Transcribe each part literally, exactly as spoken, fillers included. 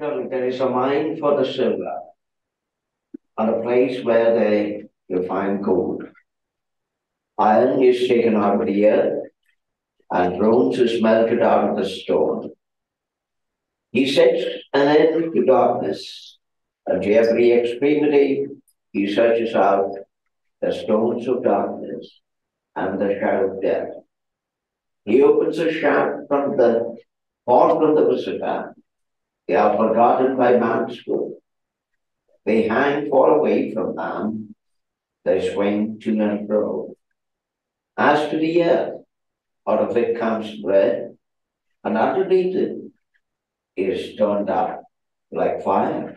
Surely there is a mine for the silver and a place where they refine gold. Iron is taken out of the earth and bronze is melted out of the stone. He sets an end to darkness, and to every extremity he searches out the stones of darkness and the shadow of death. He opens a shaft from the forth from the visitor. They are forgotten by man's foot. They hang far away from man. They swing to and fro. As to the earth, out of it comes bread, and underneath it is turned up like fire.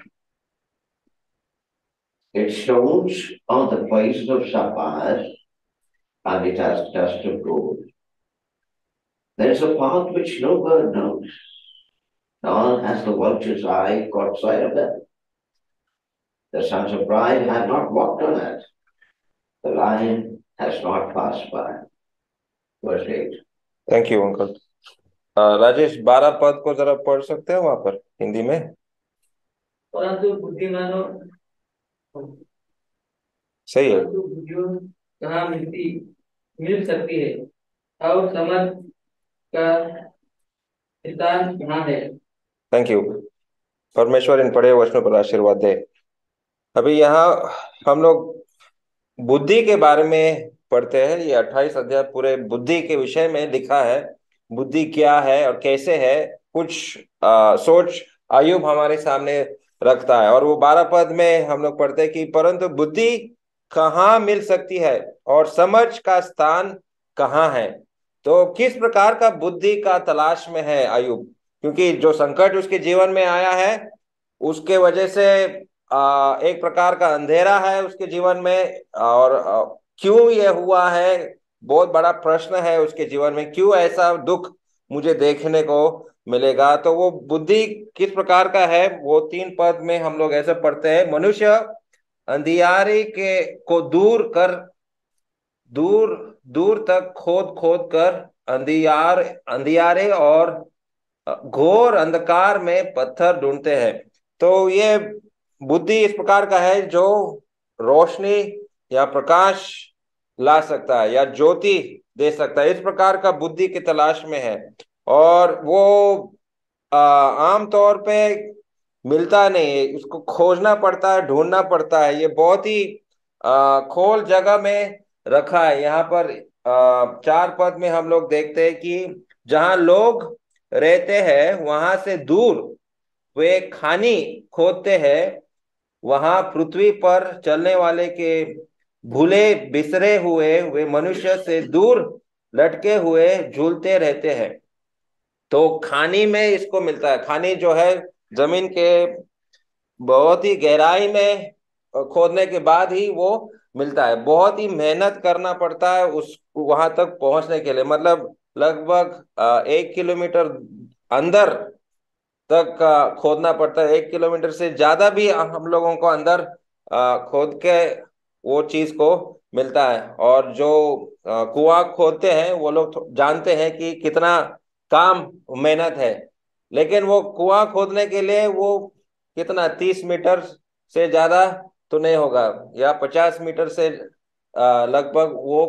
Its stones are the places of sapphires, and it has dust of gold. There is a path which no bird knows, nor has the vulture's eye caught sight of it. The sons of pride have not walked on it. The lion has not passed by. Verse eight. Thank you uncle. Rajesh, बारह पद को जरा पढ़ सकते हो वहां पर हिंदी में? परंतु बुद्धिमानों सही है। परंतु बुद्धियों कहाँ मिलती मिल सकती है, और समझ का स्थान कहाँ है। Thank you. परमेश्वर इन पढ़े वचनों पर आशीर्वाद दे। अभी यहाँ हम लोग बुद्धि के बारे में पढ़ते हैं। ये अट्ठाईस अध्याय पूरे बुद्धि के विषय में लिखा है। बुद्धि क्या है और कैसे है, कुछ आ, सोच अय्यूब हमारे सामने रखता है। और वो बारह पद में हम लोग पढ़ते हैं कि परंतु बुद्धि कहाँ मिल सकती है और समझ का स्थान कहाँ है। तो किस प्रकार का बुद्धि का तलाश में है अय्यूब, क्योंकि जो संकट उसके जीवन में आया है उसके वजह से आ, एक प्रकार का अंधेरा है उसके जीवन में। और आ, क्यों ये हुआ है, बहुत बड़ा प्रश्न है उसके जीवन में, क्यों ऐसा दुख मुझे देखने को मिलेगा। तो वो बुद्धि किस प्रकार का है, वो तीन पद में हम लोग ऐसे पढ़ते हैं। मनुष्य अंधियारे के को दूर कर दूर दूर तक खोद खोद कर अंधियार अंधियारे और घोर अंधकार में पत्थर ढूंढते हैं। तो ये बुद्धि इस प्रकार का है जो रोशनी या प्रकाश ला सकता है या ज्योति दे सकता है, इस प्रकार का बुद्धि की तलाश में है। और वो आम तौर पे मिलता नहीं है, उसको खोजना पड़ता है, ढूंढना पड़ता है। ये बहुत ही आ, खोल जगह में रखा है। यहाँ पर आ, चार पद में हम लोग देखते हैं कि जहां लोग रहते हैं वहां से दूर वे खानी खोदते हैं, वहां पृथ्वी पर चलने वाले के भूले बिसरे हुए वे मनुष्य से दूर लटके हुए झूलते रहते हैं। तो खानी में इसको मिलता है। खानी जो है जमीन के बहुत ही गहराई में खोदने के बाद ही वो मिलता है। बहुत ही मेहनत करना पड़ता है उस वहां तक पहुंचने के लिए। मतलब लगभग एक किलोमीटर अंदर तक खोदना पड़ता है। एक किलोमीटर से ज्यादा भी हम लोगों को अंदर खोद के वो चीज को मिलता है। और जो कुआं खोदते हैं वो लोग जानते हैं कि कितना काम मेहनत है। लेकिन वो कुआं खोदने के लिए वो कितना तीस मीटर से ज्यादा तो नहीं होगा, या पचास मीटर से लगभग वो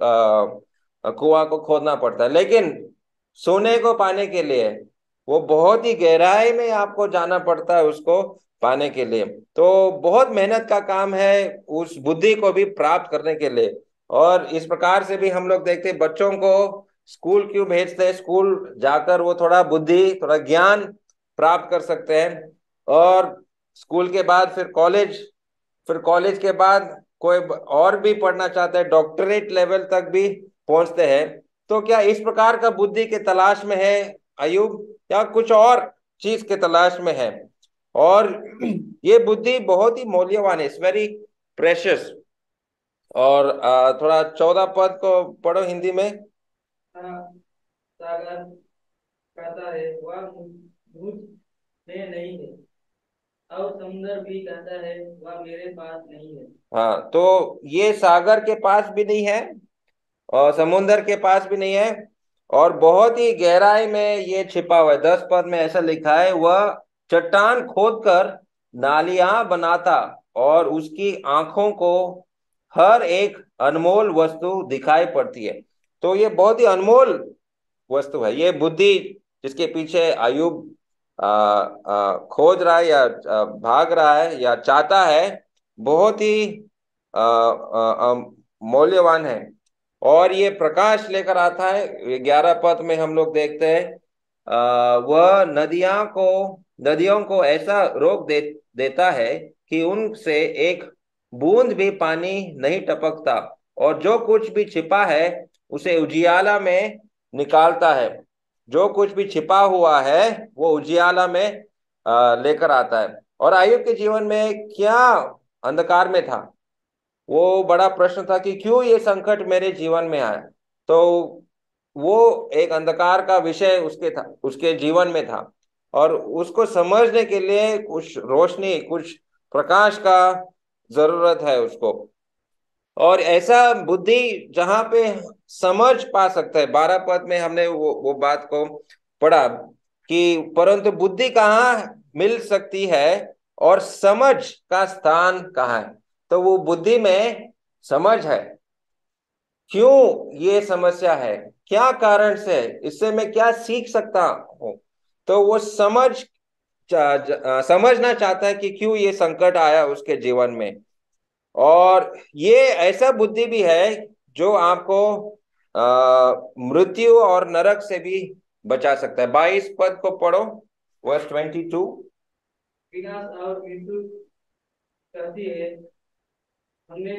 कुआं को खोदना पड़ता है। लेकिन सोने को पाने के लिए वो बहुत ही गहराई में आपको जाना पड़ता है उसको पाने के लिए। तो बहुत मेहनत का काम है उस बुद्धि को भी प्राप्त करने के लिए। और इस प्रकार से भी हम लोग देखते हैं बच्चों को स्कूल क्यों भेजते हैं, स्कूल जाकर वो थोड़ा बुद्धि थोड़ा ज्ञान प्राप्त कर सकते हैं। और स्कूल के बाद फिर कॉलेज, फिर कॉलेज के बाद कोई और भी पढ़ना चाहता है, डॉक्टरेट लेवल तक भी पहुंचते हैं। तो क्या इस प्रकार का बुद्धि के तलाश में है अयुब, या कुछ और चीज के तलाश में है? और ये बुद्धि बहुत ही मूल्यवान है, इट्स वेरी प्रेशियस। और थोड़ा चौदह पद को पढ़ो हिंदी में। सागर कहता है वह मुझ में नहीं है, और समुद्र भी कहता है वह मेरे पास नहीं है। हाँ, तो ये सागर के पास भी नहीं है और समुद्र के पास भी नहीं है, और बहुत ही गहराई में ये छिपा हुआ है। दस पद में ऐसा लिखा है, वह चट्टान खोदकर नालियां बनाता और उसकी आंखों को हर एक अनमोल वस्तु दिखाई पड़ती है। तो ये बहुत ही अनमोल वस्तु है, ये बुद्धि जिसके पीछे आयुब आ, आ, खोज रहा है या आ, भाग रहा है या चाहता है, बहुत ही आ, आ, आ, मौल्यवान है। और ये प्रकाश लेकर आता है। ग्यारह पद में हम लोग देखते हैं आ, वह नदियां को नदियों को ऐसा रोक दे देता है कि उनसे एक बूंद भी पानी नहीं टपकता, और जो कुछ भी छिपा है उसे उजियाला में निकालता है। जो कुछ भी छिपा हुआ है वो उजियाला में आ, लेकर आता है। और आयुब के जीवन में क्या अंधकार में था, वो बड़ा प्रश्न था कि क्यों ये संकट मेरे जीवन में आया। तो वो एक अंधकार का विषय उसके था, उसके जीवन में था, और उसको समझने के लिए कुछ रोशनी, कुछ प्रकाश का जरूरत है उसको। और ऐसा बुद्धि जहां पे समझ पा सकता है। बारह पद में हमने वो वो बात को पढ़ा कि परंतु बुद्धि कहाँ मिल सकती है और समझ का स्थान कहाँ है। तो वो बुद्धि में समझ है, क्यों ये समस्या है, क्या कारण से, इससे मैं क्या सीख सकता हूँ। तो वो समझ चा- ज- समझना चाहता है कि क्यों ये संकट आया उसके जीवन में। और ये ऐसा बुद्धि भी है जो आपको आ, मृत्यु और नरक से भी बचा सकता है। बाईस पद को पढ़ो, वर्स ट्वेंटी टू। विनाश और मृत्यु करती है, हमने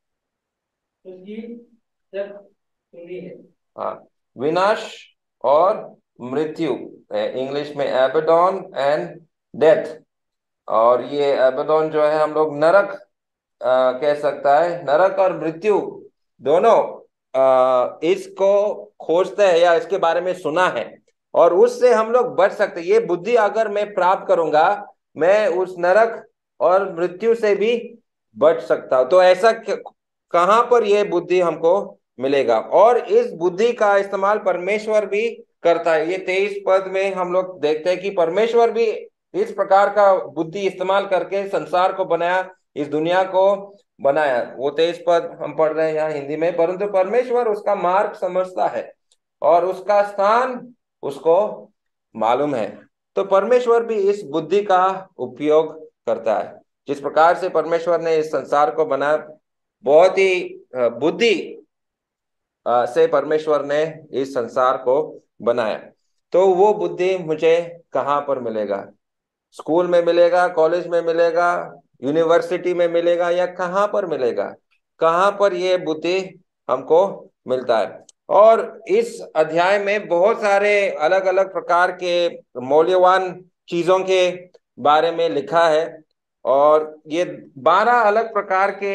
उसकी जब सुनी है। हाँ, विनाश और मृत्यु, इंग्लिश में एबेडोन एंड डेथ। और ये एबेडोन जो है हम लोग नरक आ, कह सकता है। नरक और मृत्यु दोनों आ, इसको खोजते हैं या इसके बारे में सुना है, और उससे हम लोग बच सकते हैं। ये बुद्धि अगर मैं प्राप्त करूंगा, मैं उस नरक और मृत्यु से भी बच सकता हूं। तो ऐसा क- कहां पर यह बुद्धि हमको मिलेगा, और इस बुद्धि का इस्तेमाल परमेश्वर भी करता है। ये तेईस पद में हम लोग देखते हैं कि परमेश्वर भी इस प्रकार का बुद्धि इस्तेमाल करके संसार को बनाया, इस दुनिया को बनाया। वो तेईस पद हम पढ़ रहे हैं यहाँ हिंदी में। परंतु परमेश्वर उसका मार्ग समझता है और उसका स्थान उसको मालूम है। तो परमेश्वर भी इस बुद्धि का उपयोग करता है। जिस प्रकार से परमेश्वर ने इस संसार को बनाया, बहुत ही अ, बुद्धि अ, से परमेश्वर ने इस संसार को बनाया। तो वो बुद्धि मुझे कहाँ पर मिलेगा? स्कूल में मिलेगा, कॉलेज में मिलेगा, यूनिवर्सिटी में मिलेगा, या कहाँ पर मिलेगा? कहाँ पर ये बुद्धि हमको मिलता है? और इस अध्याय में बहुत सारे अलग अलग प्रकार के मौल्यवान चीजों के बारे में लिखा है। और ये बारह अलग प्रकार के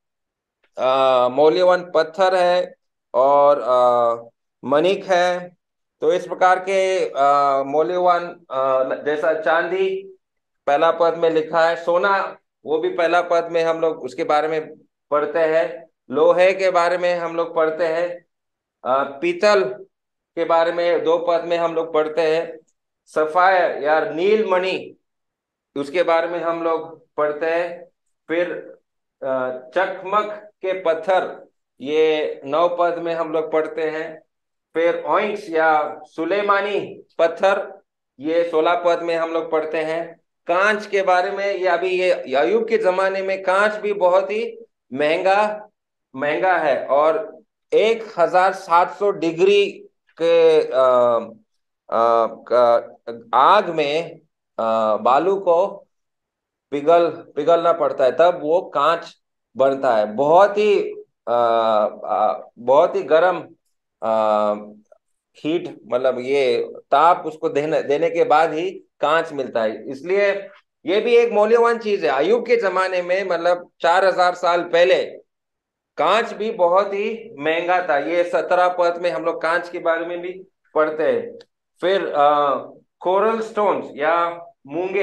अ, मौल्यवान पत्थर है और अ, मणिक है। तो इस प्रकार के अ, मौल्यवान अ, जैसा चांदी पहला पद में लिखा है, सोना वो भी पहला पद में हम लोग उसके बारे में पढ़ते हैं। लोहे के बारे में हम लोग पढ़ते हैं। अ, पीतल के बारे में दो पद में हम लोग पढ़ते हैं। सफायर या नील मणि, उसके बारे में हम लोग पढ़ते हैं। फिर अ, चकमक के पत्थर, ये नौ पद में हम लोग पढ़ते हैं। फिर ऑइंक्स या सुलेमानी पत्थर, ये सोलह पद में हम लोग पढ़ते हैं। कांच के बारे में, ये अभी ये अय्यूब के जमाने में कांच भी बहुत ही महंगा महंगा है, और एक हजार सात सौ डिग्री के अ, अ, का- आग में अ, बालू को पिघल पिघलना पड़ता है, तब वो कांच बनता है। बहुत ही आ, आ, बहुत ही गर्म हीट, मतलब ये ताप उसको देने देने के बाद ही कांच मिलता है। इसलिए ये भी एक मौल्यवान चीज है। अय्यूब के जमाने में, मतलब चार हजार साल पहले, कांच भी बहुत ही महंगा था। ये सत्रह पद में हम लोग कांच के बारे में भी पढ़ते हैं। फिर कोरल स्टोन्स या मूंगे,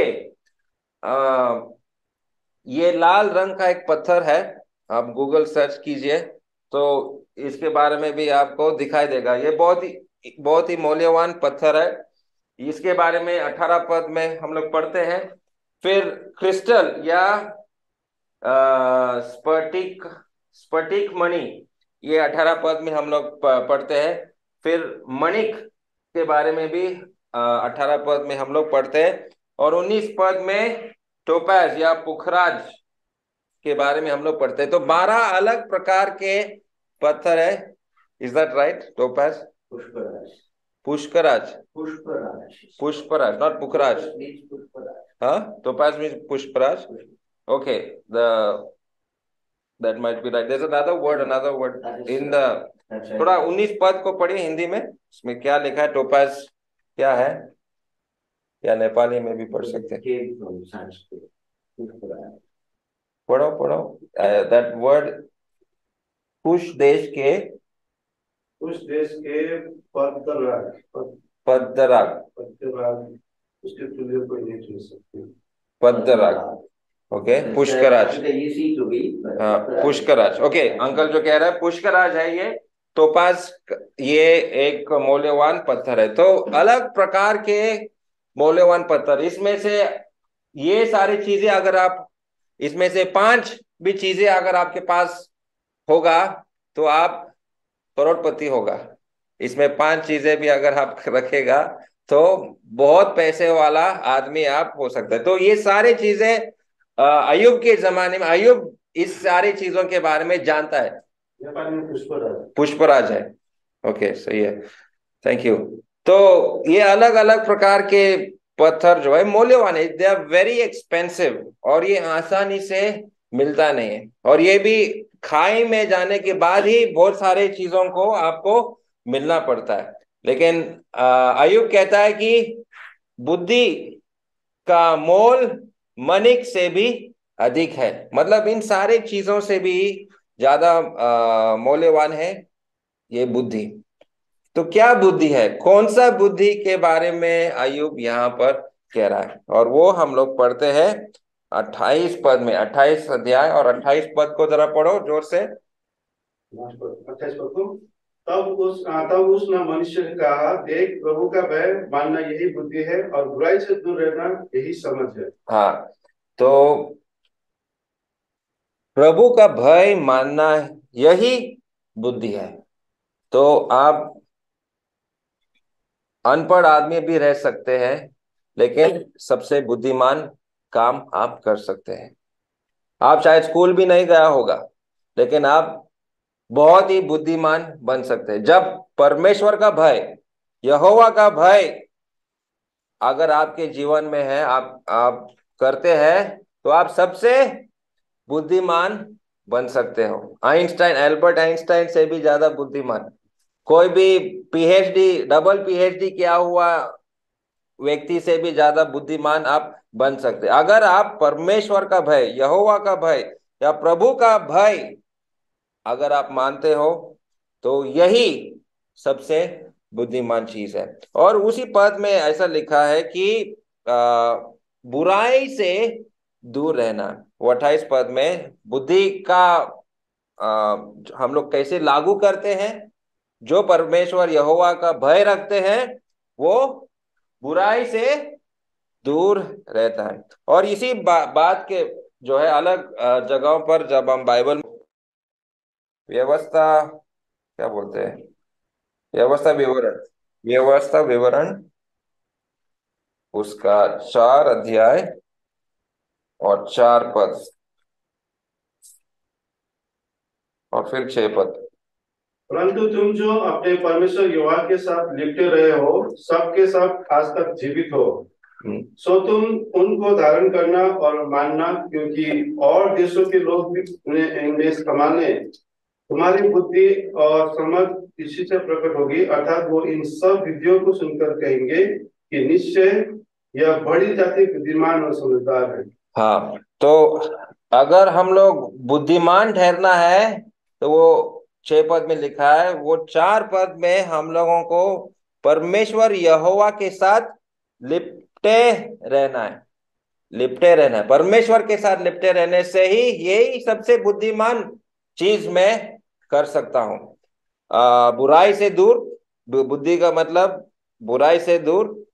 ये लाल रंग का एक पत्थर है। आप गूगल सर्च कीजिए तो इसके बारे में भी आपको दिखाई देगा। ये बहुत ही बहुत ही मौल्यवान पत्थर है। इसके बारे में अठारह पद में हम लोग पढ़ते हैं। फिर क्रिस्टल या स्फटिक स्फटिक मणि, ये अठारह पद में हम लोग पढ़ते हैं। फिर मणिक के बारे में भी अठारह पद में हम लोग पढ़ते हैं। और उन्नीस पद में टोपैज या पुखराज के बारे में हम लोग पढ़ते हैं। तो बारह अलग प्रकार के पत्थर है। Is that right? टोपैज, पुष्पराज, पुष्कराज, पुष्पराज, पुष्पराज, नॉट पुखराज। पुष्पराज, हाँ, टोपैज मीन्स पुष्पराज। Okay, the that might be right. There's another word, another word in the, थोड़ा उन्नीस पद को पढ़िए हिंदी में, इसमें क्या लिखा है? टोपैज क्या है, या नेपाली में भी पढ़ सकते हैं। पढ़ो पढ़ो दैट वर्ड। कुश देश के, कुश देश के पद्दराग, पद्दराग, पद्दराग, उसके तुल्य कोई नहीं चुन सकते। पद्दराग। ओके, पुष्कराज, हाँ पुष्कराज। ओके, अंकल जो कह रहा है पुष्कराज है ये टोपाज, ये एक मौल्यवान पत्थर है। तो अलग प्रकार के मौल्यवान पत्थर, इसमें से ये सारी चीजें अगर आप, इसमें से पांच भी चीजें अगर आपके पास होगा तो आप करोड़पति होगा। इसमें पांच चीजें भी अगर आप रखेगा तो बहुत पैसे वाला आदमी आप हो सकते हैं। तो ये सारी चीजें अय्यूब के जमाने में, अय्यूब इस सारी चीजों के बारे में जानता है। पुष्पराज, पुष्पराज है। ओके, सही है, थैंक यू। तो ये अलग अलग प्रकार के पत्थर जो है मौल्यवान है, दे आर वेरी एक्सपेंसिव, और ये आसानी से मिलता नहीं है। और ये भी खाई में जाने के बाद ही बहुत सारे चीजों को आपको मिलना पड़ता है। लेकिन अय्यूब कहता है कि बुद्धि का मोल मणिक से भी अधिक है, मतलब इन सारे चीजों से भी ज्यादा मौल्यवान है ये बुद्धि। तो क्या बुद्धि है, कौन सा बुद्धि के बारे में अय्यूब यहाँ पर कह रहा है? और वो हम लोग पढ़ते हैं अट्ठाईस पद में, अट्ठाईस अध्याय और अट्ठाईस पद को जरा पढ़ो जोर से। अट्ठाईस पद को, तब उस तब उस न मनुष्य ने कहा, देख प्रभु का भय मानना यही बुद्धि है और बुराई से दूर रहना यही समझ है। हाँ, तो प्रभु का भय मानना यही बुद्धि है। तो आप अनपढ़ आदमी भी रह सकते हैं, लेकिन सबसे बुद्धिमान काम आप कर सकते हैं। आप शायद स्कूल भी नहीं गया होगा, लेकिन आप बहुत ही बुद्धिमान बन सकते हैं जब परमेश्वर का भय, यहोवा का भय अगर आपके जीवन में है, आप आप करते हैं, तो आप सबसे बुद्धिमान बन सकते हो। आइंस्टाइन, एल्बर्ट आइंस्टाइन से भी ज्यादा बुद्धिमान, कोई भी पीएचडी, डबल पीएचडी किया हुआ व्यक्ति से भी ज्यादा बुद्धिमान आप बन सकते हैं। अगर आप परमेश्वर का भय, यहोवा का भय या प्रभु का भय अगर आप मानते हो, तो यही सबसे बुद्धिमान चीज है। और उसी पद में ऐसा लिखा है कि आ, बुराई से दूर रहना। वो अट्ठाईस पद में बुद्धि का आ, हम लोग कैसे लागू करते हैं? जो परमेश्वर यहोवा का भय रखते हैं वो बुराई से दूर रहता है। और इसी बा, बात के जो है अलग जगहों पर जब हम बाइबल व्यवस्था, क्या बोलते हैं, व्यवस्था विवरण, व्यवस्था विवरण उसका चार अध्याय और चार पद और फिर छह पद। परंतु तुम जो अपने परमेश्वर यहोवा के साथ लिपटे रहे हो, सबके सब आज तक जीवित हो, सो तुम उनको धारण करना और मानना, क्योंकि और देशों के लोग भी उन्हें उन्हें संभालने तुम्हारी बुद्धि और समझ इसी से प्रकट होगी। अर्थात वो इन सब विधियों को सुनकर कहेंगे कि निश्चय यह बड़ी जाति बुद्धिमान और समझदार है। हाँ, तो अगर हम लोग बुद्धिमान ठहरना है तो वो छह पद में लिखा है, वो चार पद में हम लोगों को परमेश्वर यहोवा के साथ लिपटे रहना है। लिपटे रहना है, परमेश्वर के साथ लिपटे रहने से ही यही सबसे बुद्धिमान चीज मैं कर सकता हूं। बुराई से दूर, बुद्धि का मतलब बुराई से दूर,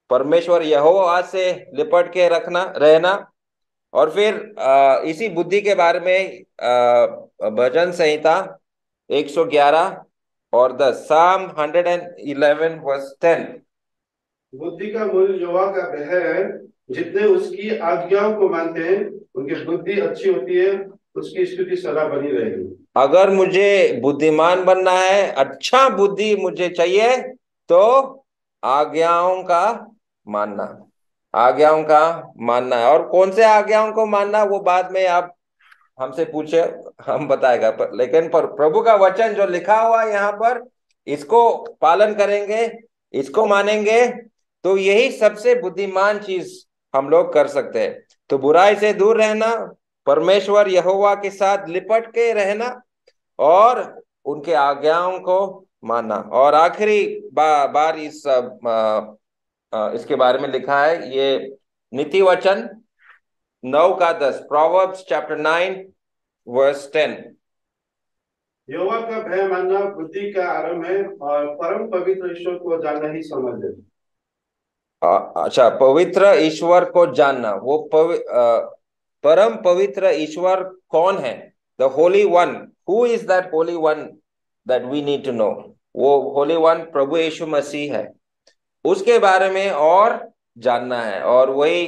परमेश्वर यहोवा से लिपट के रखना रहना। और फिर आ, इसी बुद्धि के बारे में आ, भजन संहिता एक सौ ग्यारह और दस, psalm hundred and eleven verse ten. बुद्धि का मूल यहोवा का भय है। जितने उसकी आज्ञाओं को मानते हैं उनकी बुद्धि अच्छी होती है, उसकी स्तुति सदा बनी रहेगी। अगर मुझे बुद्धिमान बनना है, अच्छा बुद्धि मुझे चाहिए, तो आज्ञाओं का मानना, आज्ञाओं का मानना है। और कौन से आज्ञाओं को मानना वो बाद में आप हमसे पूछे, हम बताएगा। पर, लेकिन पर प्रभु का वचन जो लिखा हुआ है यहाँ पर, इसको पालन करेंगे, इसको मानेंगे, तो यही सबसे बुद्धिमान चीज हम लोग कर सकते हैं। तो बुराई से दूर रहना, परमेश्वर यहोवा के साथ लिपट के रहना और उनके आज्ञाओं को मानना। और आखिरी बा, बार इस आ, आ, इसके बारे में लिखा है, ये नीति वचन नौ का दस, proverbs chapter nine verse ten. यहोवा का भय मानना बुद्धि का आरंभ है और परम पवित्र ईश्वर को जानना ही समझ है। अच्छा, पवित्र ईश्वर को जानना, वो पवि, आ, परम पवित्र ईश्वर कौन है? The holy one, who is that holy one that we need to know? वो होली वन प्रभु यीशु मसीह है, उसके बारे में और जानना है। और वही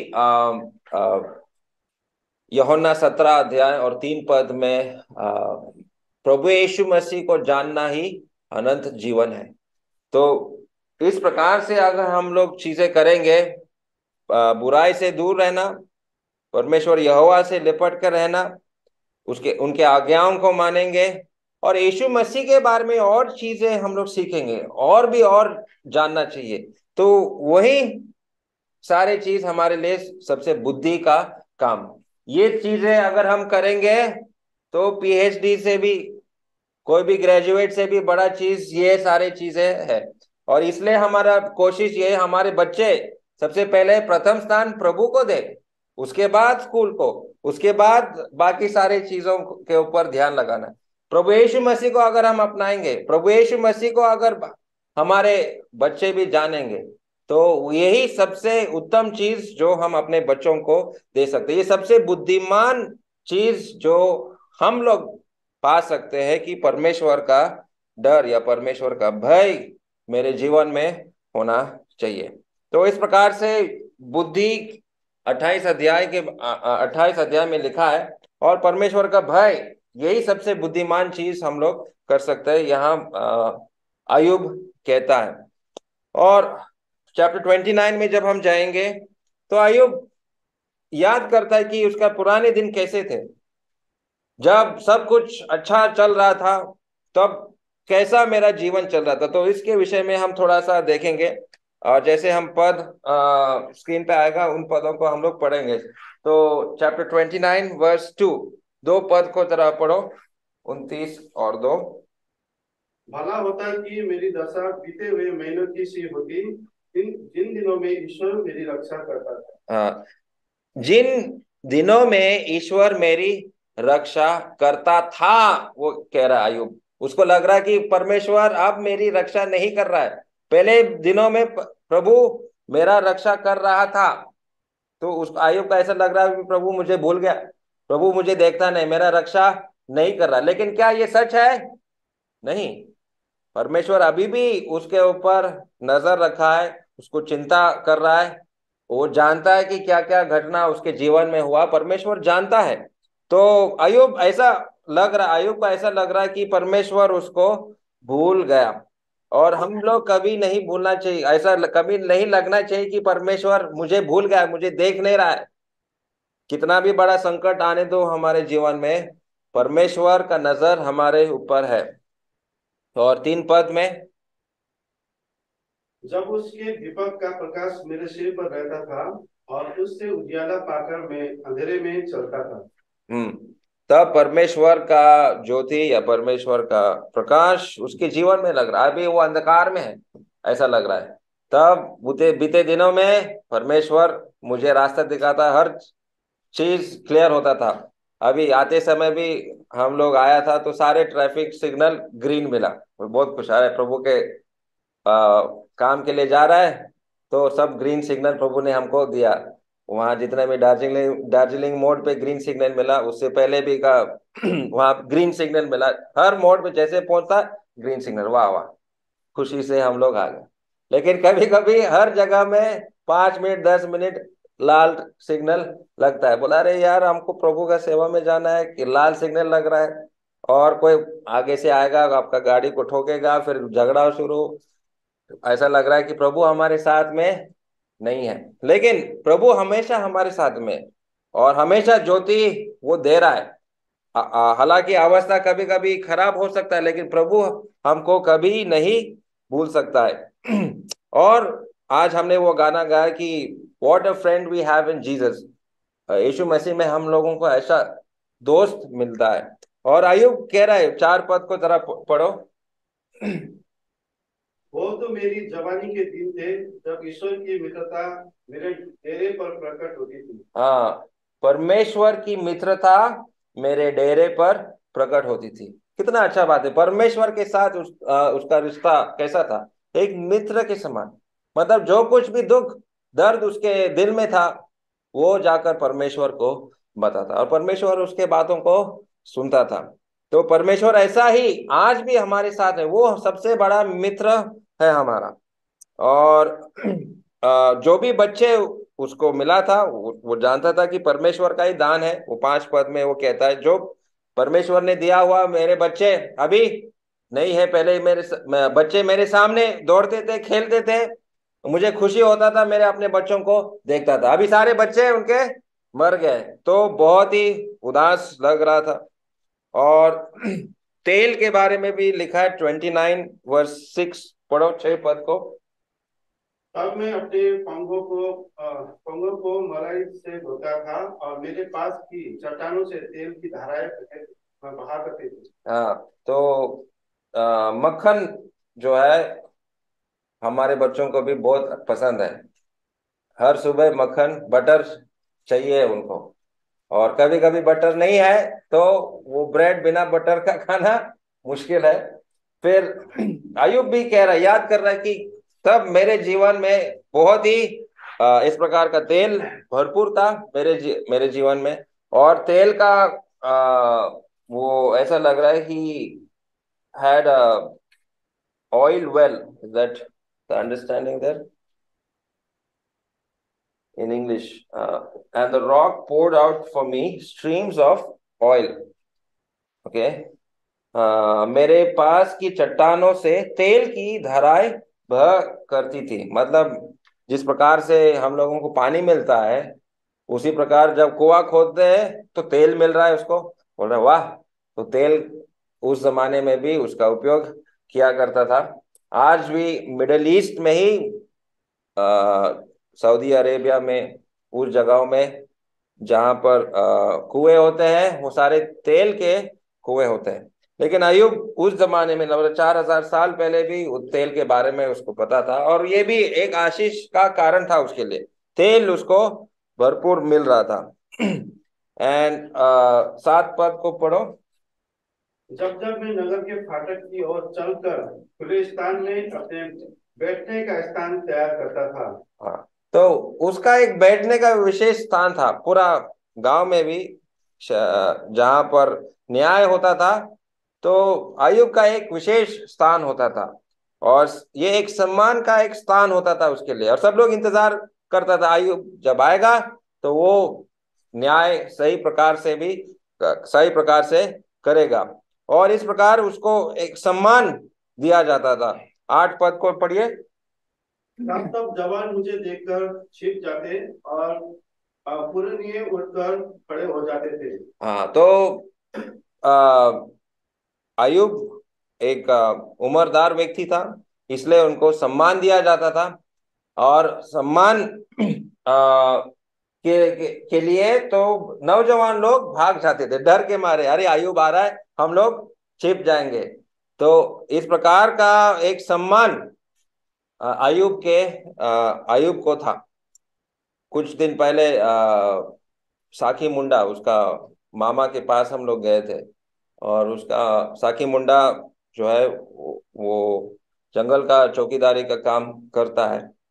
यूहन्ना सत्रह अध्याय और तीन पद में आ, प्रभु यीशु मसीह को जानना ही अनंत जीवन है। तो इस प्रकार से अगर हम लोग चीजें करेंगे, बुराई से दूर रहना, परमेश्वर यहोवा से लिपट कर रहना, उसके उनके आज्ञाओं को मानेंगे, और यीशु मसीह के बारे में और चीजें हम लोग सीखेंगे, और भी और जानना चाहिए, तो वही सारे चीज हमारे लिए सबसे बुद्धि का काम। ये चीजें अगर हम करेंगे तो पीएचडी से भी, कोई भी ग्रेजुएट से भी बड़ा चीज ये सारे चीजें है। और इसलिए हमारा कोशिश ये है, हमारे बच्चे सबसे पहले प्रथम स्थान प्रभु को दे, उसके बाद स्कूल को, उसके बाद बाकी सारे चीजों के ऊपर ध्यान लगाना। प्रभु यीशु मसीह को अगर हम अपनाएंगे, प्रभु यीशु मसीह को अगर हमारे बच्चे भी जानेंगे, तो यही सबसे उत्तम चीज जो हम अपने बच्चों को दे सकते हैं। ये सबसे बुद्धिमान चीज जो हम लोग पा सकते हैं कि परमेश्वर का डर या परमेश्वर का भय मेरे जीवन में होना चाहिए। तो इस प्रकार से बुद्धि अट्ठाईस अध्याय के अट्ठाईस अध्याय में लिखा है, और परमेश्वर का भय यही सबसे बुद्धिमान चीज हम लोग कर सकते हैं, यहाँ अय्यूब कहता है। और चैप्टर ट्वेंटी नाइन में जब हम जाएंगे तो अय्यूब याद करता है कि उसका पुराने दिन कैसे थे, जब सब कुछ अच्छा चल रहा था, तब कैसा मेरा जीवन चल रहा था। तो इसके विषय में हम थोड़ा सा देखेंगे, और जैसे हम पद आ, स्क्रीन पे आएगा, उन पदों को हम लोग पढ़ेंगे। तो chapter twenty nine verse two, दो पद को जरा पढ़ो, उनतीस और दो। भला होता कि मेरी दशा बीते हुए महीनों की सी होती, जिन जिन दिनों में ईश्वर मेरी रक्षा करता था। हाँ, जिन दिनों में ईश्वर मेरी रक्षा करता था, वो कह रहा है अय्यूब। उसको लग रहा है कि परमेश्वर अब मेरी रक्षा नहीं कर रहा है, पहले दिनों में प्रभु मेरा रक्षा कर रहा था। तो उस अय्यूब का ऐसा लग रहा है कि प्रभु मुझे भूल गया, प्रभु मुझे देखता नहीं, मेरा रक्षा नहीं कर रहा। लेकिन क्या ये सच है? नहीं, परमेश्वर अभी भी उसके ऊपर नजर रखा है, उसको चिंता कर रहा है, वो जानता है कि क्या क्या घटना उसके जीवन में हुआ, परमेश्वर जानता है। तो अय्यूब ऐसा लग रहा अय्यूब का ऐसा लग रहा है कि परमेश्वर उसको भूल गया। और हम लोग कभी नहीं भूलना चाहिए, ऐसा कभी नहीं लगना चाहिए कि परमेश्वर मुझे भूल गया, मुझे देख नहीं रहा है। कितना भी बड़ा संकट आने दो हमारे जीवन में, परमेश्वर का नजर हमारे ऊपर है। और तीन पद में, जब उसके दीपक का प्रकाश मेरे सिर पर रहता था और उससे उजियाला पाकर मैं अंधेरे में चलता था। हम्म तब परमेश्वर का ज्योति या परमेश्वर का प्रकाश उसके जीवन में लग रहा है, अभी वो अंधकार में है ऐसा लग रहा है। तब बीते बीते दिनों में परमेश्वर मुझे रास्ता दिखाता, हर चीज क्लियर होता था। अभी आते समय भी हम लोग आया था तो सारे ट्रैफिक सिग्नल ग्रीन मिला, बहुत खुश आ रहा है, प्रभु के आ, काम के लिए जा रहा है, तो सब ग्रीन सिग्नल प्रभु ने हमको दिया। वहां जितने भी दार्जिलिंग दार्जिलिंग मोड़ पे ग्रीन सिग्नल मिला, उससे पहले भी का वहां ग्रीन सिग्नल मिला। हर मोड़ पे जैसे पहुंचता ग्रीन सिग्नल, वाह वाह, खुशी से हम लोग आ गए। लेकिन कभी कभी हर जगह में पांच मिनट दस मिनट लाल सिग्नल लगता है। बोला अरे यार, हमको प्रभु का सेवा में जाना है कि लाल सिग्नल लग रहा है, और कोई आगे से आएगा आपका गाड़ी को ठोकेगा, फिर झगड़ा शुरू। ऐसा लग रहा है कि प्रभु हमारे साथ में नहीं है। लेकिन प्रभु हमेशा हमारे साथ में है, और हमेशा ज्योति वो दे रहा है। आ- आ- हालांकि अवस्था कभी कभी खराब हो सकता है, लेकिन प्रभु हमको कभी नहीं भूल सकता है। और आज हमने वो गाना गाया कि what a friend we have in Jesus. यीशु मसीह में हम लोगों को ऐसा दोस्त मिलता है। और अयुब कह रहा है, चार पद को जरा प- पढ़ो। वो तो मेरी जवानी के दिन थे जब ईश्वर की मित्रता मेरे डेरे पर प्रकट होती थी। हाँ, परमेश्वर की मित्रता मेरे डेरे पर प्रकट होती थी। कितना अच्छा बात है, परमेश्वर के साथ उस, आ, उसका रिश्ता कैसा था, एक मित्र के समान। मतलब जो कुछ भी दुख दर्द उसके दिल में था, वो जाकर परमेश्वर को बताता, और परमेश्वर उसके बातों को सुनता था। तो परमेश्वर ऐसा ही आज भी हमारे साथ है, वो सबसे बड़ा मित्र है हमारा। और अ, जो भी बच्चे उसको मिला था, वो, वो जानता था कि परमेश्वर का ही दान है। वो पांच पद में वो कहता है, जो परमेश्वर ने दिया हुआ मेरे बच्चे अभी नहीं है, पहले मेरे स- मैं- बच्चे मेरे सामने दौड़ते थे, खेलते थे, मुझे खुशी होता था मेरे अपने बच्चों को देखता था। अभी सारे बच्चे उनके मर गए, तो बहुत ही उदास लग रहा था। और तेल के बारे में भी लिखा है, ट्वेंटी नाइन वर्स सिक्स, पढ़ो छह पद को। तब मैं अपने पंगों को अ, पंगों को मलाई से धोता था और मेरे पास की चट्टानों से तेल की धाराएं बहे- बहा करती थी। हाँ, तो आ, मक्खन जो है हमारे बच्चों को भी बहुत पसंद है। हर सुबह मक्खन बटर चाहिए उनको। और कभी कभी बटर नहीं है तो वो ब्रेड बिना बटर का खाना मुश्किल है। फिर आयुब भी कह रहा है, याद कर रहा है कि तब मेरे जीवन में बहुत ही आ, इस प्रकार का तेल भरपूर था मेरे जी, मेरे जीवन में। और तेल का आ, वो ऐसा लग रहा है कि had a oil well. Is that the understanding there in English? Uh, and the rock poured out for me streams of oil. Okay. uh, मेरे पास की चट्टानों से तेल की धाराएं बह करती थी। मतलब जिस प्रकार से हम लोगों को पानी मिलता है, उसी प्रकार जब कुआं खोदते हैं तो तेल मिल रहा है उसको, बोल रहे वाह। तो तेल उस जमाने में भी उसका उपयोग किया करता था। आज भी मिडल ईस्ट में ही, अ, सऊदी अरेबिया में, उस जगहों में जहां पर अ, कुएं होते हैं, वो सारे तेल के कुएं होते हैं। लेकिन अयुब उस जमाने में, लगभग चार हजार साल पहले भी उस तेल के बारे में उसको पता था, और ये भी एक आशीष का कारण था उसके लिए। तेल उसको भरपूर मिल रहा था। एंड सात पद को पढ़ो। जब जब मैं नगर के फाटक की ओर चलकर खुले स्थान में अपने बैठने का स्थान तैयार करता था। हाँ, तो उसका एक बैठने का विशेष स्थान था पूरा गांव में भी, श- जहां पर न्याय होता था, तो आयुब का एक विशेष स्थान होता था। और ये एक सम्मान का एक स्थान होता था उसके लिए, और सब लोग इंतजार करता था आयुब जब आएगा तो वो न्याय सही प्रकार से भी सही प्रकार से करेगा। और इस प्रकार उसको एक सम्मान दिया जाता था। आठ पद को पढ़िए। तब तब जवान मुझे देखकर छिप जाते और अ, पुरनिये उठकर खड़े हो जाते थे। हाँ, तो आ, अयुब एक आ, उम्रदार व्यक्ति था, इसलिए उनको सम्मान दिया जाता था। और सम्मान आ, के, के के लिए तो नौजवान लोग भाग जाते थे डर के मारे, अरे अयुब आ रहा है, हम लोग छिप जाएंगे। तो इस प्रकार का एक सम्मान आ, अयुब के आ, अयुब को था। कुछ दिन पहले आ, साखी मुंडा, उसका मामा के पास हम लोग गए थे, और उसका साखी मुंडा जो है वो वो जंगल का चौकीदारी का काम करता है।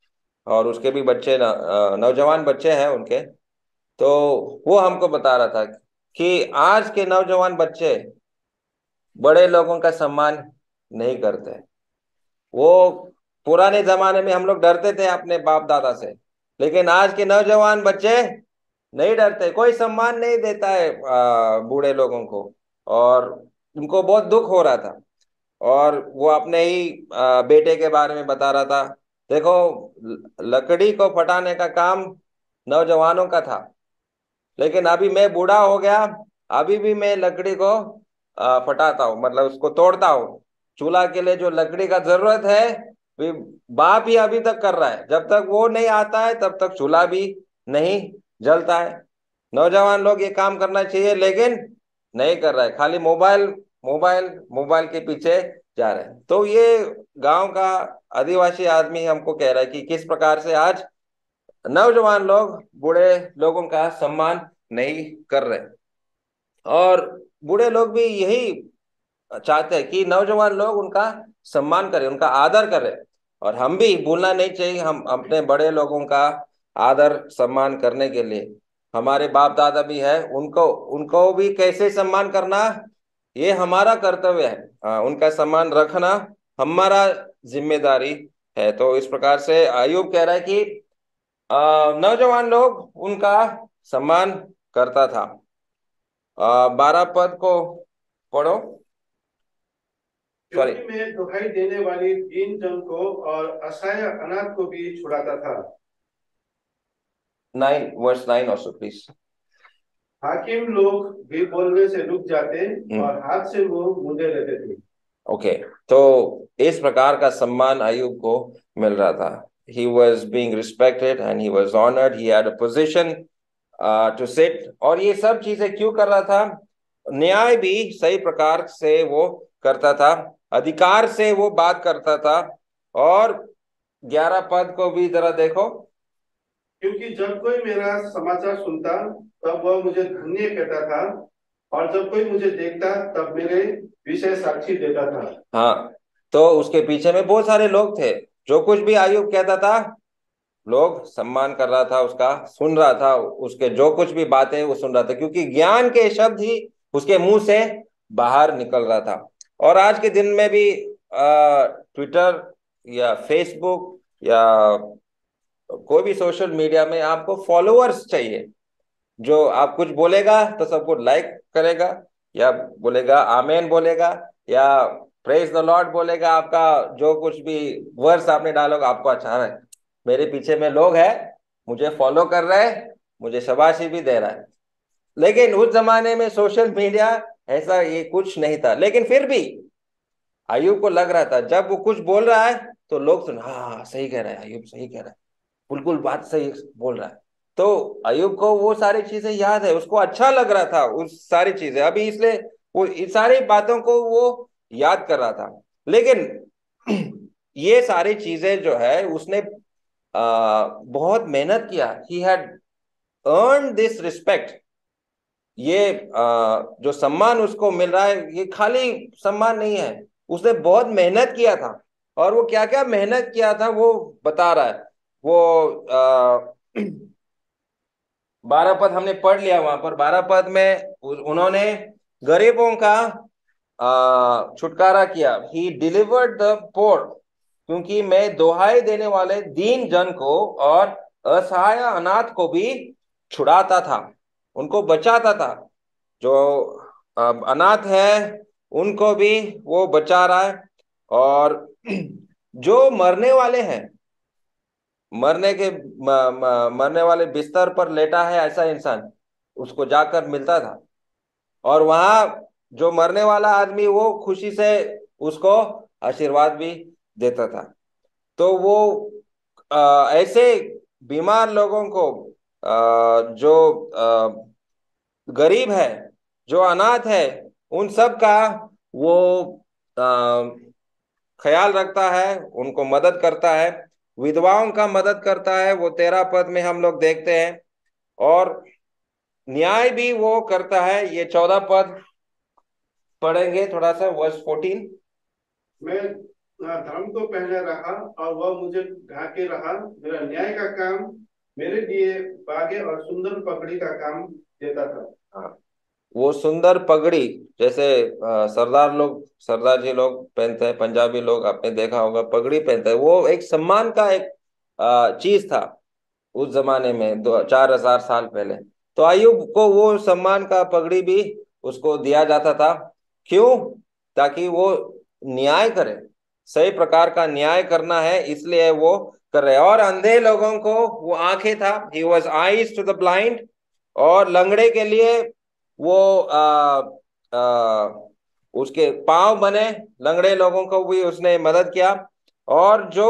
और उसके भी बच्चे न, नौजवान बच्चे हैं उनके। तो वो हमको बता रहा था कि आज के नौजवान बच्चे बड़े लोगों का सम्मान नहीं करते। वो पुराने जमाने में हम लोग डरते थे अपने बाप दादा से, लेकिन आज के नौजवान बच्चे नहीं डरते, कोई सम्मान नहीं देता है आ, बूढ़े लोगों को। और उनको बहुत दुख हो रहा था। और वो अपने ही आ, बेटे के बारे में बता रहा था, देखो ल- लकड़ी को फटाने का काम नौजवानों का था, लेकिन अभी मैं बूढ़ा हो गया, अभी भी मैं लकड़ी को आ, फटाता हूँ, मतलब उसको तोड़ता हूँ। चूल्हा के लिए जो लकड़ी का जरूरत है भी बाप ही अभी तक कर रहा है, जब तक वो नहीं आता है तब तक चूल्हा भी नहीं जलता है। नौजवान लोग ये काम करना चाहिए लेकिन नहीं कर रहा है, खाली मोबाइल मोबाइल मोबाइल के पीछे जा रहे हैं। तो ये गांव का आदिवासी आदमी हमको कह रहा है कि किस प्रकार से आज नौजवान लोग बूढ़े लोगों का सम्मान नहीं कर रहे। और बूढ़े लोग भी यही चाहते हैं कि नौजवान लोग उनका सम्मान करें, उनका आदर करें। और हम भी भूलना नहीं चाहिए, हम अपने बड़े लोगों का आदर सम्मान करने के लिए, हमारे बाप दादा भी है, उनको उनको भी कैसे सम्मान करना ये हमारा कर्तव्य है। हाँ, उनका सम्मान रखना हमारा जिम्मेदारी है। तो इस प्रकार से अयूब कह रहा है कि अ, नौजवान लोग उनका सम्मान करता था। अ, बारह पद को पढ़ो। सॉरी, क्योंकि मैं दुहाई देने वाली दीन जन को और असहाय अनाथ को भी छुड़ाता था। Nine, verse nine also please. हाकिम लोग भी बोलने से रुक जाते और हाथ से मुंह मूंदे रहते थे। ओके, तो इस प्रकार का सम्मान अयूब को मिल रहा था। He was being respected and he was honoured, he had a position to sit. और ये सब चीजें क्यों कर रहा था? न्याय भी सही प्रकार से वो करता था, अधिकार से वो बात करता था। और ग्यारह पद को भी जरा देखो। क्योंकि जब कोई मेरा समाचार सुनता तब वह मुझे धन्य कहता था, और जब कोई मुझे देखता तब मेरे विषय साक्षी देता था। हाँ, तो उसके पीछे में बहुत सारे लोग थे, जो कुछ भी अय्यूब कहता था लोग सम्मान कर रहा था, उसका सुन रहा था, उसके जो कुछ भी बातें वो सुन रहा था, क्योंकि ज्ञान के शब्द ही उसके मुंह से बाहर निकल रहा था। और आज के दिन में भी ट्विटर या फेसबुक या कोई भी सोशल मीडिया में आपको फॉलोअर्स चाहिए। जो आप कुछ बोलेगा तो सबको लाइक करेगा, या बोलेगा आमेन बोलेगा, या प्रेज द लॉर्ड बोलेगा। आपका जो कुछ भी वर्ड्स आपने डालोगे आपको अच्छा है, मेरे पीछे में लोग हैं, मुझे फॉलो कर रहे हैं, मुझे शाबाशी भी दे रहा है। लेकिन उस जमाने में सोशल मीडिया ऐसा ये कुछ नहीं था, लेकिन फिर भी अयूब को लग रहा था जब वो कुछ बोल रहा है तो लोग सुन, हाँ सही कह रहा है, अयूब सही कह रहा है, बिल्कुल बात सही बोल रहा है। तो अयूब को वो सारी चीजें याद है, उसको अच्छा लग रहा था उस सारी चीजें, अभी इसलिए वो इस सारी बातों को वो याद कर रहा था। लेकिन ये सारी चीजें जो है उसने आ, बहुत मेहनत किया। He had earn this respect. ये आ, जो सम्मान उसको मिल रहा है ये खाली सम्मान नहीं है, उसने बहुत मेहनत किया था। और वो क्या क्या मेहनत किया था वो बता रहा है। वो आ, बारह पद हमने पढ़ लिया, वहां पर बारह पद में उ- उन्होंने गरीबों का आ, छुटकारा किया। ही डिलीवर्ड द पोर, क्योंकि मैं दोहाई देने वाले दीन जन को और असहाय अनाथ को भी छुड़ाता था, उनको बचाता था। जो अब अनाथ है उनको भी वो बचा रहा है। और जो मरने वाले हैं, मरने के म, म, मरने वाले बिस्तर पर लेटा है ऐसा इंसान, उसको जाकर मिलता था। और वहां जो मरने वाला आदमी वो खुशी से उसको आशीर्वाद भी देता था। तो वो अ, ऐसे बीमार लोगों को, अ, जो अ, गरीब है, जो अनाथ है, उन सब का वो अ, ख्याल रखता है, उनको मदद करता है, विधवाओं का मदद करता है, वो तेरह पद में हम लोग देखते हैं। और न्याय भी वो करता है, ये चौदह पद पढ़ेंगे थोड़ा सा, वर्स फोर्टीन। मैं धर्म को पहने रहा और वह मुझे ढाके रहा। मेरा न्याय का काम मेरे लिए बागे और सुंदर पगड़ी का काम देता था। हाँ, वो सुंदर पगड़ी, जैसे अ, सरदार लोग, सरदार जी लोग पहनते हैं, पंजाबी लोग आपने देखा होगा पगड़ी पहनते हैं, वो एक सम्मान का एक अ, चीज था उस जमाने में, दो चार हजार साल पहले। तो अय्यूब को वो सम्मान का पगड़ी भी उसको दिया जाता था। क्यों? ताकि वो न्याय करे, सही प्रकार का न्याय करना है, इसलिए वो कर रहे हैं। और अंधे लोगों को वो आंखें था, he was eyes to the blind. और लंगड़े के लिए वो आ, आ, उसके पांव बने, लंगड़े लोगों को भी उसने मदद किया। और जो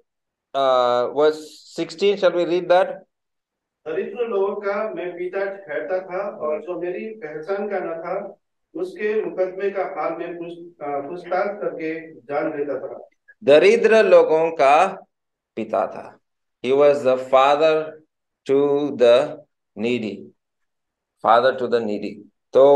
verse sixteen, shall we read that? दरिद्र लोगों का मैं पिता ठहरता था और जो मेरी पहचान का न था उसके मुकदमे का हाल में पूछ- अ, पूछताछ करके जान लेता था। दरिद्र लोगों का पिता था, he was the father to the needy, father to the needy। तो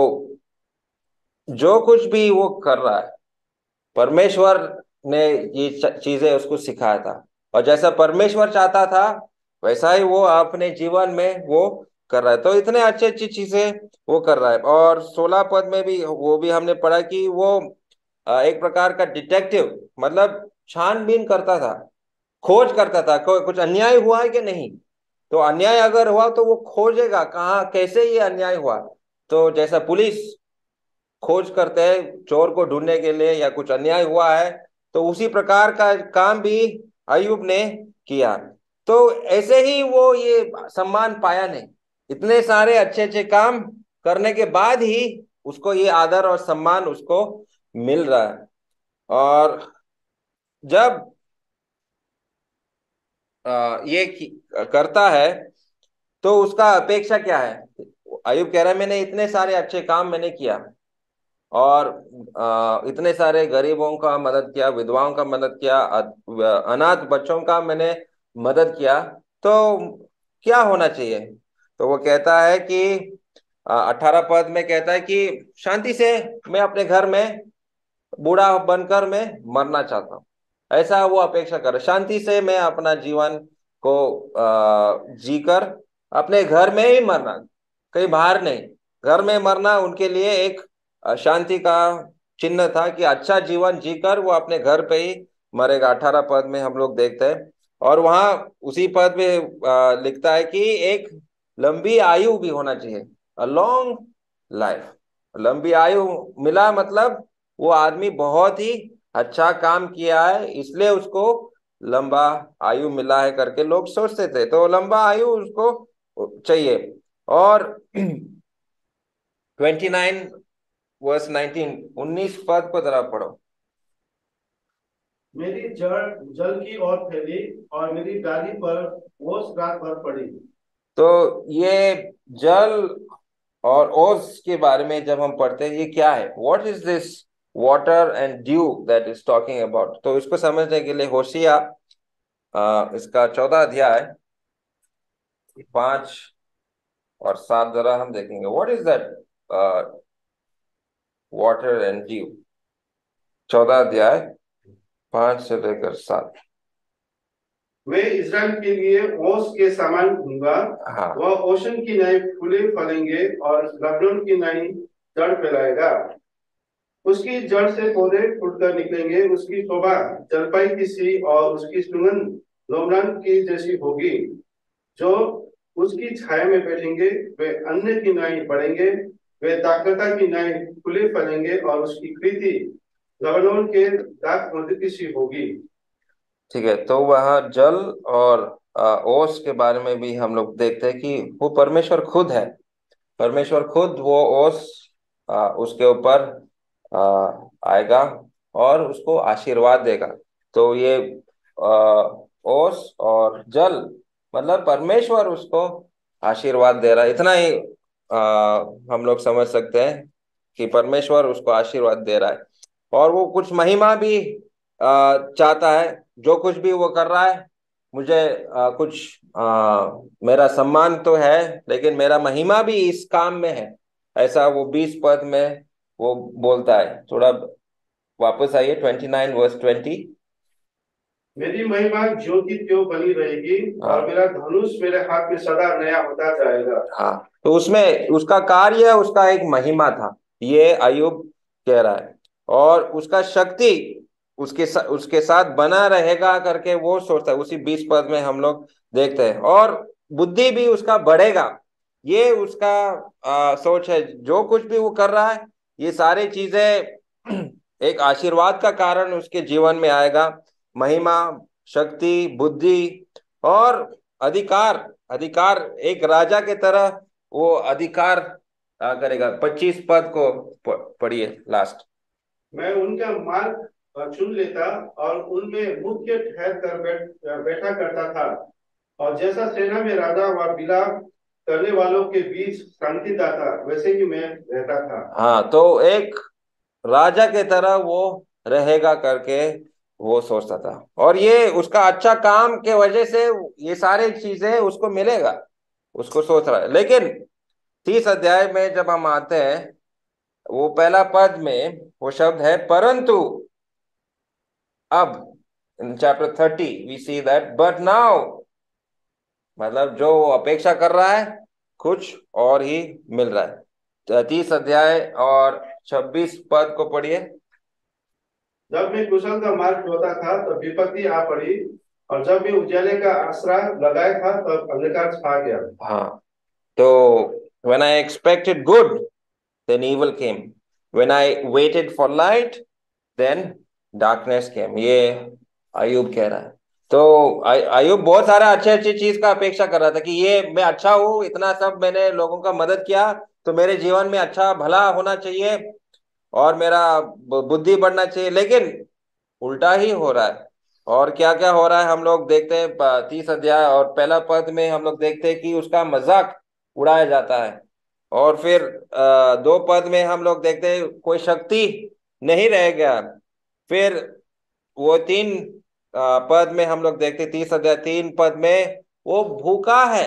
जो कुछ भी वो कर रहा है, परमेश्वर ने ये च- चीजें उसको सिखाया था, और जैसा परमेश्वर चाहता था वैसा ही वो अपने जीवन में वो कर रहा है। तो इतने अच्छी अच्छी चीजें वो कर रहा है। और सोलह पद में भी वो भी हमने पढ़ा कि वो अ, एक प्रकार का डिटेक्टिव, मतलब छानबीन करता था, खोज करता था को, कुछ अन्याय हुआ है कि नहीं। तो अन्याय अगर हुआ तो वो खोजेगा कहाँ, कैसे ये अन्याय हुआ। तो जैसा पुलिस खोज करते हैं चोर को ढूंढने के लिए या कुछ अन्याय हुआ है, तो उसी प्रकार का काम भी अय्यूब ने किया। तो ऐसे ही वो ये सम्मान पाया नहीं, इतने सारे अच्छे अच्छे काम करने के बाद ही उसको ये आदर और सम्मान उसको मिल रहा है। और जब आ, ये की- करता है तो उसका अपेक्षा क्या है? अय्यूब कह रहा है मैंने इतने सारे अच्छे काम मैंने किया, और अ, इतने सारे गरीबों का मदद किया, विधवाओं का मदद किया, अ- अनाथ बच्चों का मैंने मदद किया, तो क्या होना चाहिए? तो वो कहता है कि अठारह पद में कहता है कि शांति से मैं अपने घर में बूढ़ा बनकर मैं मरना चाहता हूँ। ऐसा वो अपेक्षा कर, शांति से मैं अपना जीवन को अ, जीकर अपने घर में ही मरना, कहीं बाहर नहीं, घर में मरना उनके लिए एक अ, शांति का चिन्ह था कि अच्छा जीवन जीकर वो अपने घर पे ही मरेगा। अठारह पद में हम लोग देखते हैं। और वहां उसी पद में अ, लिखता है कि एक लंबी आयु भी होना चाहिए, अ लॉन्ग लाइफ। लंबी आयु मिला मतलब वो आदमी बहुत ही अच्छा काम किया है, इसलिए उसको लंबा आयु मिला है करके लोग सोचते थे। तो लंबा आयु उसको चाहिए। और ट्वेंटी नाइन वर्स नाइनटीन, उन्नीस पद को जरा पढ़ो। मेरी जड़ जल की ओर फैली और मेरी डाली पर ओस रात भर पड़ी। तो ये जल और ओस के बारे में जब हम पढ़ते हैं, ये क्या है? What is this water and dew that is talking about? तो इसको समझने के लिए होशिया अ, इसका चौदह अध्याय पांच और सात जरा हम देखेंगे। What is that water and dew? चौदह अध्याय पांच से लेकर सात। वे इज़राइल के लिए ओस के समान होगा। हाँ, वह ओशन की नाई फूले फलेंगे और लबनन की नाई जड़ फैलाएगा। उसकी जड़ से पौधे फूटकर निकलेंगे। उसकी शोभा जलपाई की सी और उसकी सुगंध लोमरान की जैसी होगी। जो उसकी छाया में बैठेंगे वे अन्य की नाई बढ़ेंगे। वे दाखलता की नाई फूले फलेंगे और उसकी कृति लबनोन के दाख मधु की सी होगी। ठीक है। तो वह जल और अ, ओस के बारे में भी हम लोग देखते हैं कि वो परमेश्वर खुद है। परमेश्वर खुद वो ओस अ, उसके ऊपर अ, आएगा और उसको आशीर्वाद देगा। तो ये अ, ओस और जल मतलब परमेश्वर उसको आशीर्वाद दे रहा है, इतना ही अ, हम लोग समझ सकते हैं कि परमेश्वर उसको आशीर्वाद दे रहा है। और वो कुछ महिमा भी अ, चाहता है, जो कुछ भी वो कर रहा है। मुझे आ, कुछ आ, मेरा सम्मान तो है, लेकिन मेरा महिमा भी इस काम में है, ऐसा वो बीस पद में वो बोलता है। थोड़ा वापस आइए, ट्वेंटी नाइन वर्स ट्वेंटी। मेरी महिमा ज्यों की त्यों बनी रहेगी हाँ। और मेरा धनुष मेरे हाथ में सदा नया होता जाएगा। हाँ, तो उसमें उसका कार्य उसका एक महिमा था, ये अय्यूब कह रहा है। और उसका शक्ति उसके सा, उसके साथ बना रहेगा करके वो सोचता है, उसी बीस पद में हम लोग देखते हैं। और बुद्धि भी उसका बढ़ेगा, ये उसका आ, सोच है। जो कुछ भी वो कर रहा है, ये सारी चीजें एक आशीर्वाद का कारण उसके जीवन में आएगा। महिमा, शक्ति, बुद्धि और अधिकार। अधिकार एक राजा के तरह वो अधिकार आ, करेगा। पच्चीस पद को प- पढ़िए लास्ट। मैं उनका मार्ग अ, चुन लेता और उनमें मुख्य ठहर कर बैठ बैठा करता था, और जैसा सेना में राजा व विलाप करने वालों के बीच शांति दाता, वैसे ही मैं रहता था। हाँ, तो एक राजा के तरह वो रहेगा करके वो सोचता था। और ये उसका अच्छा काम के वजह से ये सारी चीजें उसको मिलेगा, उसको सोच रहा है। लेकिन तीस अध्याय में जब हम आते हैं, वो पहला पद में वो शब्द है परंतु। अब in chapter thirty we see that but now, मतलब जो वो अपेक्षा कर रहा है कुछ और ही मिल रहा है। तीस अध्याय और छब्बीस पद को पढ़िए। जब मैं कुशल का मार्ग होता था तब विपत्ति आ पड़ी, और जब मैं उजाले का आसरा लगाया था तब अंधकार छा गया। हाँ, तो when I expected good, then evil came. When I waited for light, then darkness came. ये अय्यूब कह रहा है। तो अय- अय्यूब बहुत सारा अच्छे अच्छी चीज का अपेक्षा कर रहा था कि ये मैं अच्छा हूँ, इतना सब मैंने लोगों का मदद किया, तो मेरे जीवन में अच्छा भला होना चाहिए और मेरा ब- बुद्धि बढ़ना चाहिए। लेकिन उल्टा ही हो रहा है। और क्या क्या हो रहा है हम लोग देखते हैं। प- तीस अध्याय और पहला पद में हम लोग देखते हैं कि उसका मजाक उड़ाया जाता है। और फिर अ, दो पद में हम लोग देखते हैं कोई शक्ति नहीं रह गया। फिर वो तीन अ, पद में हम लोग देखते हैं, तीस अध्याय तीन पद में वो भूखा है।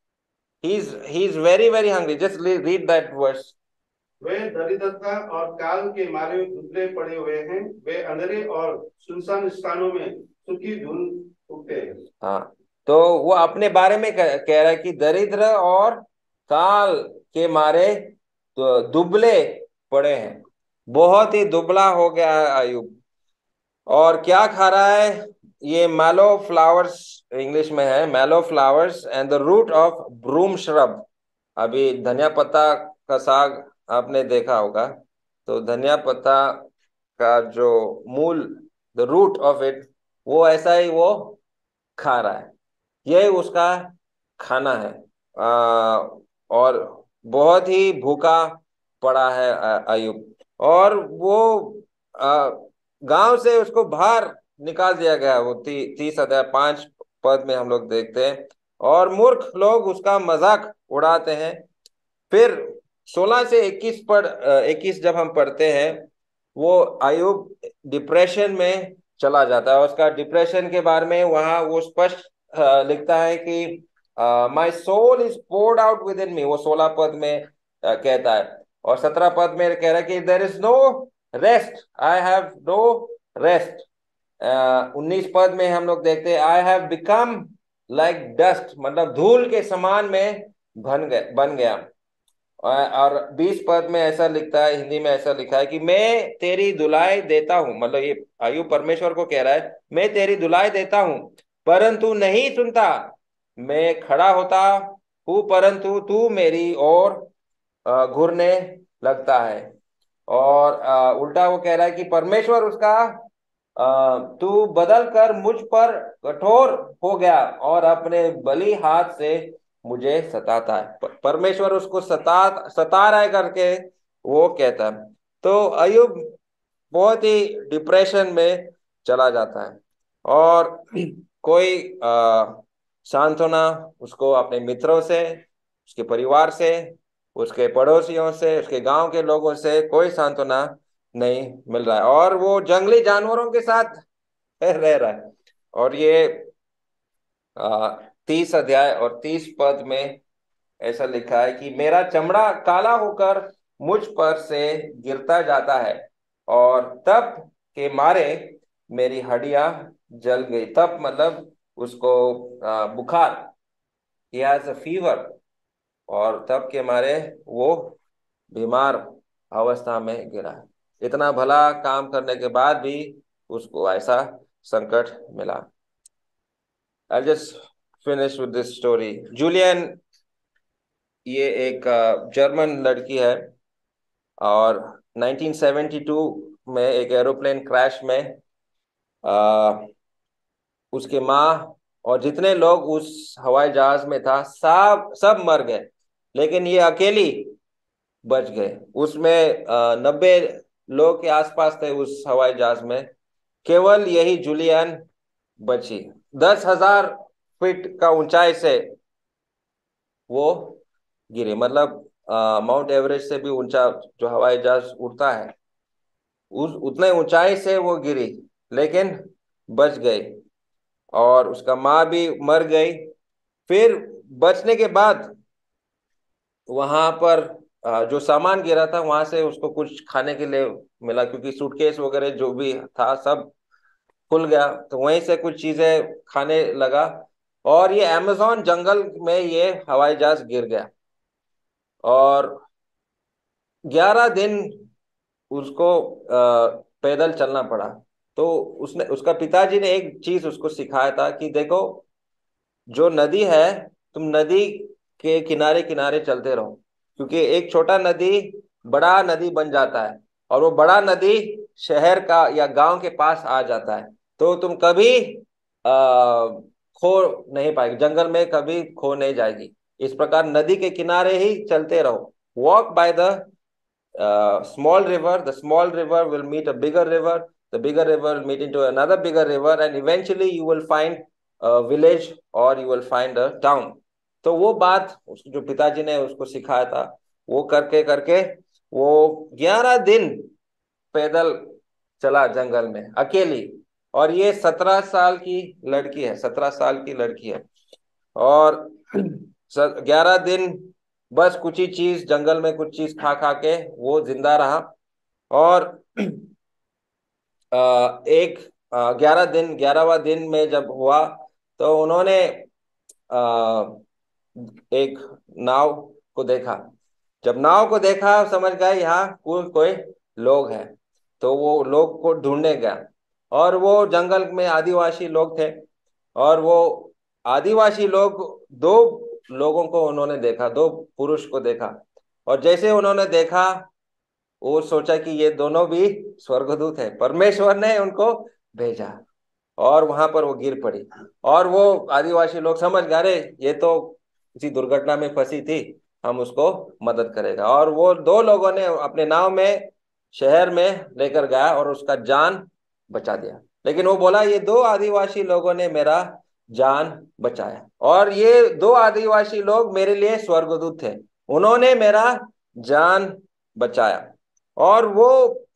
He is he is very very hungry. Just read that verse. वे दरिद्रता और काल के मारे दुबले पड़े हुए हैं, वे अंधेरे और सुनसान स्थानों में सूखी धूल उगते हैं। हाँ, तो वो अपने बारे में कह, कह रहा है कि दरिद्र और काल के मारे तो दुबले पड़े हैं। बहुत ही दुबला हो गया है अयुब। और क्या खा रहा है? ये मैलो फ्लावर्स, इंग्लिश में है mallow flowers and the root of broom shrub. अभी धनिया पत्ता का साग आपने देखा होगा, तो धनिया पत्ता का जो मूल, द रूट ऑफ इट, वो ऐसा ही वो खा रहा है। यही उसका खाना है। आ, और बहुत ही भूखा पड़ा है अ- अयुब। और वो आ, गांव से उसको बाहर निकाल दिया गया। वो ती, तीस अध्याय पांच पद में हम लोग देखते हैं। और मूर्ख लोग उसका मजाक उड़ाते हैं। फिर सोलह से इक्कीस पढ़ इक्कीस जब हम पढ़ते हैं, वो अयुब डिप्रेशन में चला जाता है। उसका डिप्रेशन के बारे में वहां वो स्पष्ट अ, लिखता है कि my soul is poured out within me, वो सोलह पद में अ, कहता है। और सत्रह पद में कह रहा है कि there is no rest, I have no rest. उन्नीस पद में हम लोग देखते हैं I have become like dust, मतलब धूल के समान में बन गया बन गया। और बीस पद में ऐसा लिखता है, हिंदी में ऐसा लिखा है कि मैं तेरी दुलाई देता हूं। मतलब ये आयु परमेश्वर को कह रहा है, मैं तेरी दुलाई देता हूं परंतु नहीं सुनता। मैं खड़ा होता हूं परंतु तू मेरी ओर अ, घूरने लगता है। और अ, उल्टा वो कह रहा है कि परमेश्वर उसका अ, तू बदल कर मुझ पर कठोर हो गया और अपने बली हाथ से मुझे सताता है। प- परमेश्वर उसको सता सता रहा है करके वो कहता है। तो अयुब बहुत ही डिप्रेशन में चला जाता है। और कोई आ, सांत्वना उसको अपने मित्रों से, उसके परिवार से, उसके पड़ोसियों से, उसके गांव के लोगों से कोई सांत्वना नहीं मिल रहा है। और वो जंगली जानवरों के साथ रह रहा है। और ये आ, तीस अध्याय और तीस पद में ऐसा लिखा है कि मेरा चमड़ा काला होकर मुझ पर से गिरता जाता है और तप के मारे मेरी हड्डियां जल गई। तब मतलब उसको आ, बुखार, ही हैज अ फीवर, और तब के मारे वो बीमार अवस्था में गिरा। इतना भला काम करने के बाद भी उसको ऐसा संकट मिला। I'll just finish with this story. Julian, ये एक जर्मन लड़की है, और नाइनटीन सेवेंटी टू में एक एरोप्लेन क्रैश में आ, उसके माँ और जितने लोग उस हवाई जहाज में था सब सब मर गए, लेकिन ये अकेली बच गए। उसमें नब्बे लोग के आसपास थे उस हवाई जहाज में, केवल यही जूलियन बची। दस हजार फीट का ऊंचाई से वो गिरी, मतलब माउंट एवरेस्ट से भी ऊंचा जो हवाई जहाज उड़ता है, उस उतने ऊंचाई से वो गिरी, लेकिन बच गई। और उसका माँ भी मर गई। फिर बचने के बाद वहां पर अ, जो सामान गिरा था वहां से उसको कुछ खाने के लिए मिला, क्योंकि सूटकेस वगैरह जो भी था सब खुल गया, तो वहीं से कुछ चीजें खाने लगा। और ये अमेज़न जंगल में ये हवाई जहाज गिर गया, और ग्यारह दिन उसको अ, पैदल चलना पड़ा। तो उसने उसका पिताजी ने एक चीज उसको सिखाया था कि देखो, जो नदी है, तुम नदी के किनारे किनारे चलते रहो, क्योंकि एक छोटा नदी बड़ा नदी बन जाता है, और वो बड़ा नदी शहर का या गांव के पास आ जाता है, तो तुम कभी आ, खो नहीं पाएगी, जंगल में कभी खो नहीं जाएगी। इस प्रकार नदी के किनारे ही चलते रहो। Walk by the small river, the small river will meet a bigger river, the bigger river will meet into another bigger river, and eventually you will find a village or you will find a town. तो वो बात उस जो पिताजी ने उसको सिखाया था, वो करके करके वो ग्यारह दिन पैदल चला जंगल में अकेली। और ये सत्रह साल की लड़की है, सत्रह साल की लड़की है, और ग्यारह दिन बस कुछ ही चीज, जंगल में कुछ चीज खा खा के वो जिंदा रहा। और एक ग्यारह दिन ग्यारहवा दिन में जब हुआ, तो उन्होंने एक नाव को देखा। जब नाव को देखा, समझ गए यहाँ कोई कोई लोग हैं, तो वो लोग को ढूंढने गया। और वो जंगल में आदिवासी लोग थे, और वो आदिवासी लोग दो लोगों को उन्होंने देखा, दो पुरुष को देखा। और जैसे उन्होंने देखा, वो सोचा कि ये दोनों भी स्वर्गदूत है, परमेश्वर ने उनको भेजा। और वहां पर वो गिर पड़ी, और वो आदिवासी लोग समझ गए, अरे ये तो किसी दुर्घटना में फंसी थी, हम उसको मदद करेगा। और वो दो लोगों ने अपने नाव में शहर में लेकर गया और उसका जान बचा दिया। लेकिन वो बोला, ये दो आदिवासी लोगों ने मेरा जान बचाया, और ये दो आदिवासी लोग मेरे लिए स्वर्गदूत थे, उन्होंने मेरा जान बचाया। और वो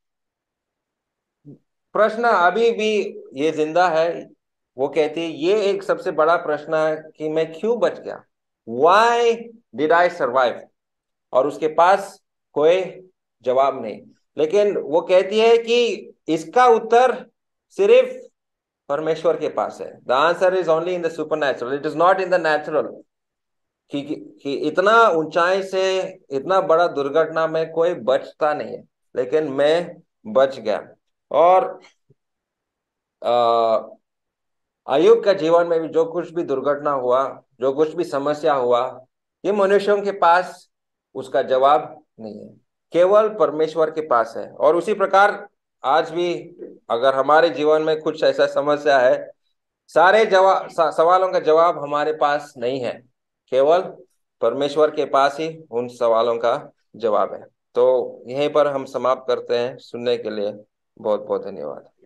प्रश्न अभी भी ये जिंदा है। वो कहती है, ये एक सबसे बड़ा प्रश्न है कि मैं क्यों बच गया, वाई डिड आई सर्वाइव। और उसके पास कोई जवाब नहीं, लेकिन वो कहती है कि इसका उत्तर सिर्फ परमेश्वर के पास है। The answer is only in the supernatural, it is not in the natural. कि, कि इतना ऊंचाई से इतना बड़ा दुर्घटना में कोई बचता नहीं है, लेकिन मैं बच गया। और अय्यूब का जीवन में भी जो कुछ भी दुर्घटना हुआ, जो कुछ भी समस्या हुआ, ये मनुष्यों के पास उसका जवाब नहीं है, केवल परमेश्वर के पास है। और उसी प्रकार आज भी अगर हमारे जीवन में कुछ ऐसा समस्या है, सारे जवाब सवालों का जवाब हमारे पास नहीं है, केवल परमेश्वर के पास ही उन सवालों का जवाब है। तो यहीं पर हम समाप्त करते हैं। सुनने के लिए बहुत बहुत धन्यवाद।